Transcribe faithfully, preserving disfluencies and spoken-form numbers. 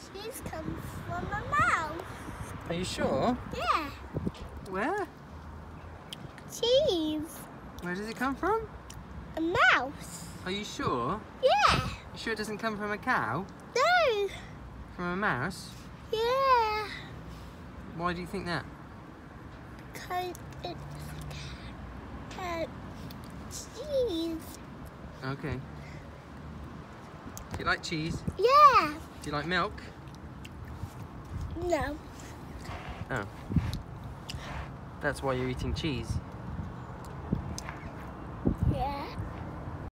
cheese comes from a mouse. Are you sure? Yeah. Where? Cheese. Where does it come from? A mouse. Are you sure? Yeah. You sure it doesn't come from a cow? No. From a mouse? Yeah. Why do you think that? Because it's uh, cheese. Okay. Do you like cheese? Yeah. Do you like milk? No. Oh. That's why you're eating cheese.